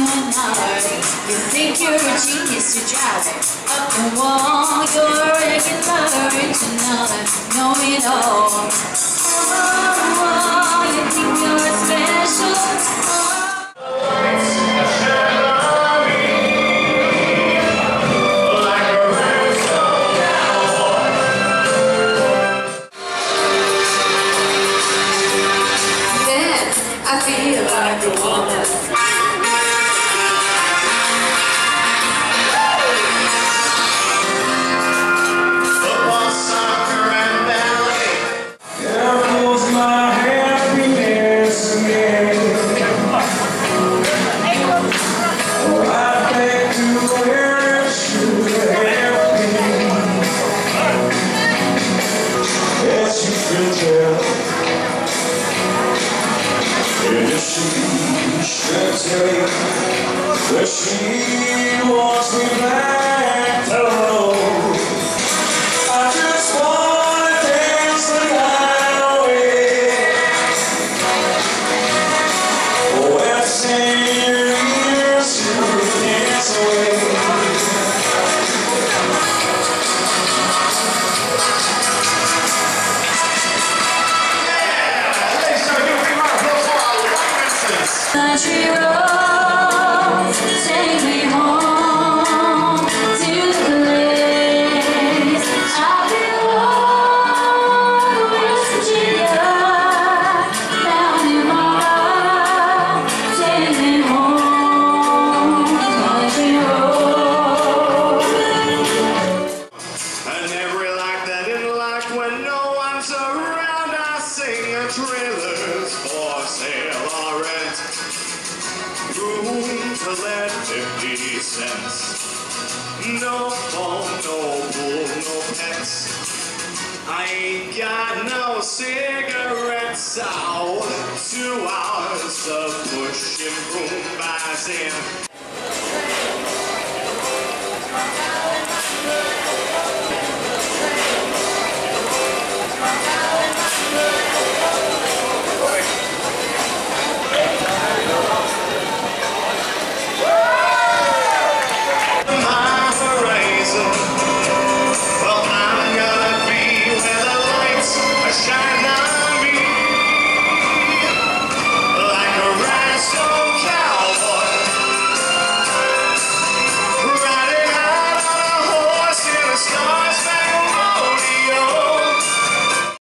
You think you're a genius, you drive it up the wall. You're a regular, original, know it all. Oh, you think you're special. I feel like a woman. Football, soccer, and ballet. There goes my happiness again. Right back to where it should have been. Yes, you can tell. She should tell that she wants me back to road. I just want to dance the night away. Oh, I've seen your ears to dance away. Country roads, take me home to the place I belong. West Virginia, down in my heart, take me home, country roads. I never liked that in life when no one's around. I sing a trailers for sale or rent. Room to let 50 cents. No phone, no pool, no pets. I ain't got no cigarettes out. 2 hours of pushing broom buys in.